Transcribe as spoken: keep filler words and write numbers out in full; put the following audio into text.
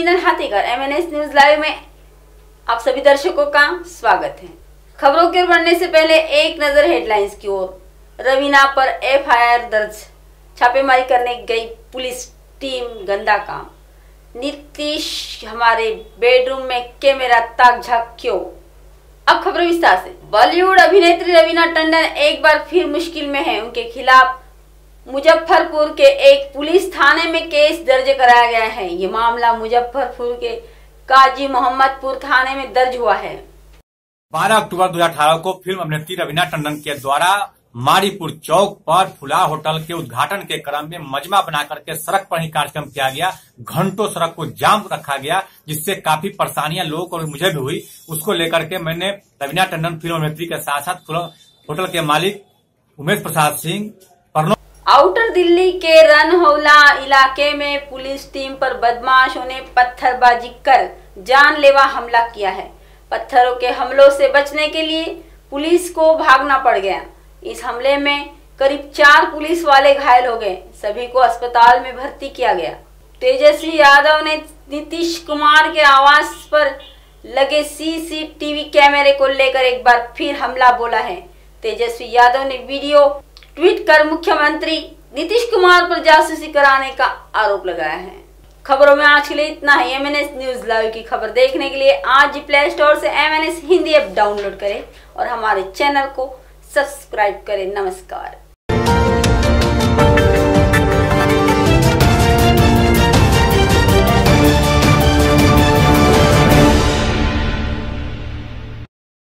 Engineer Hathikar MNS news live में आप सभी दर्शकों का स्वागत है। खबरों की ओर बढ़ने से पहले एक नजर हेडलाइंस की ओर। रवीना पर एफआईआर दर्ज, छापेमारी करने गई पुलिस टीम, गंदा काम। नीतीश हमारे बेडरूम में कैमरा ताक झाक क्यों। अब खबर विस्तार से। बॉलीवुड अभिनेत्री रवीना टंडन एक बार फिर मुश्किल में है। उनके खिलाफ मुजफ्फरपुर के एक पुलिस थाने में केस दर्ज कराया गया है। ये मामला मुजफ्फरपुर के काजी मोहम्मदपुर थाने में दर्ज हुआ है। बारह अक्टूबर दो हजार अठारह को फिल्म अभिनेत्री रवीना टंडन के द्वारा मारीपुर चौक पर फुला होटल के उद्घाटन के क्रम में मजमा बनाकर के सड़क पर ही कार्यक्रम किया गया। घंटों सड़क को जाम रखा गया, जिससे काफी परेशानियां लोगों को और मुझे भी हुई। उसको लेकर के मैंने रवीना टंडन फिल्म अभिनेत्री के साथ साथ होटल के मालिक उमेश प्रसाद सिंह आउटर दिल्ली के रनहौला इलाके में पुलिस टीम पर बदमाशों ने पत्थरबाजी कर जानलेवा हमला किया है। पत्थरों के हमलों से बचने के लिए पुलिस को भागना पड़ गया। इस हमले में करीब चार पुलिस वाले घायल हो गए। सभी को अस्पताल में भर्ती किया गया। तेजस्वी यादव ने नीतीश कुमार के आवास पर लगे सीसीटीवी कैमरे को लेकर एक बार फिर हमला बोला है। तेजस्वी यादव ने वीडियो ट्वीट कर मुख्यमंत्री नीतीश कुमार पर जासूसी कराने का आरोप लगाया है। खबरों में आज के लिए इतना ही। एमएनएस न्यूज लाइव की खबर देखने के लिए आज ही प्ले स्टोर से एमएनएस हिंदी ऐप डाउनलोड करें और हमारे चैनल को सब्सक्राइब करें। नमस्कार।